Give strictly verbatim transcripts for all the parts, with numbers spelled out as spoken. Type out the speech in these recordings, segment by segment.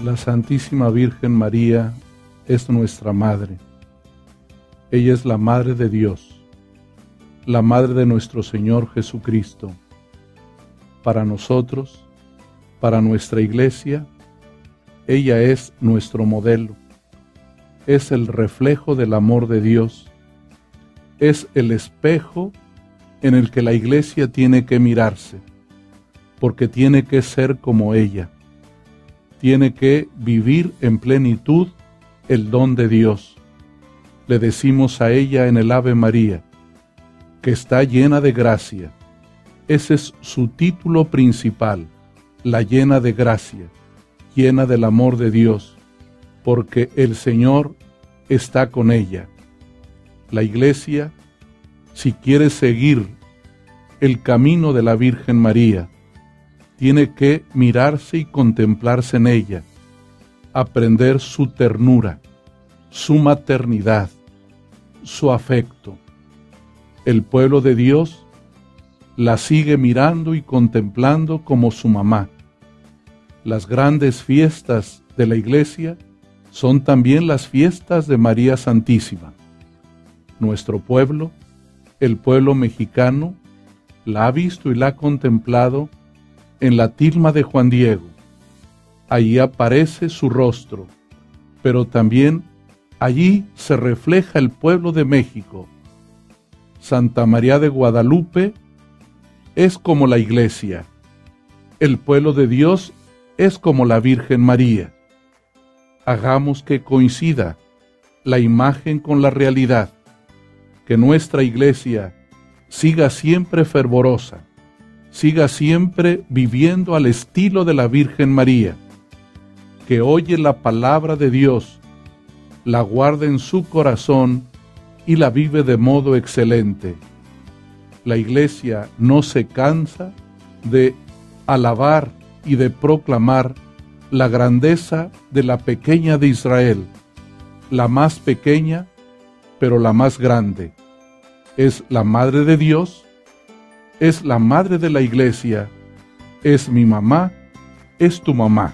La Santísima Virgen María es nuestra Madre. Ella es la Madre de Dios, la Madre de nuestro Señor Jesucristo. Para nosotros, para nuestra Iglesia, ella es nuestro modelo. Es el reflejo del amor de Dios. Es el espejo en el que la Iglesia tiene que mirarse, porque tiene que ser como ella. Tiene que vivir en plenitud el don de Dios. Le decimos a ella en el Ave María, que está llena de gracia. Ese es su título principal, la llena de gracia, llena del amor de Dios, porque el Señor está con ella. La Iglesia, si quiere seguir el camino de la Virgen María, tiene que mirarse y contemplarse en ella, aprender su ternura, su maternidad, su afecto. El pueblo de Dios la sigue mirando y contemplando como su mamá. Las grandes fiestas de la Iglesia son también las fiestas de María Santísima. Nuestro pueblo, el pueblo mexicano, la ha visto y la ha contemplado en la tilma de Juan Diego. Allí aparece su rostro, pero también allí se refleja el pueblo de México. Santa María de Guadalupe es como la Iglesia. El pueblo de Dios es como la Virgen María. Hagamos que coincida la imagen con la realidad, que nuestra Iglesia siga siempre fervorosa, siga siempre viviendo al estilo de la Virgen María, que oye la palabra de Dios, la guarda en su corazón y la vive de modo excelente. La Iglesia no se cansa de alabar y de proclamar la grandeza de la pequeña de Israel, la más pequeña, pero la más grande. Es la Madre de Dios, es la Madre de la Iglesia, es mi mamá, es tu mamá.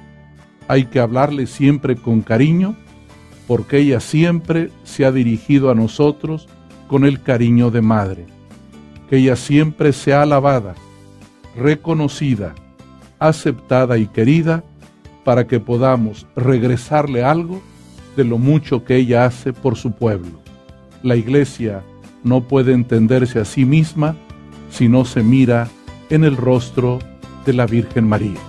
Hay que hablarle siempre con cariño, porque ella siempre se ha dirigido a nosotros con el cariño de madre. Que ella siempre sea alabada, reconocida, aceptada y querida, para que podamos regresarle algo de lo mucho que ella hace por su pueblo. La Iglesia no puede entenderse a sí misma si no se mira en el rostro de la Virgen María.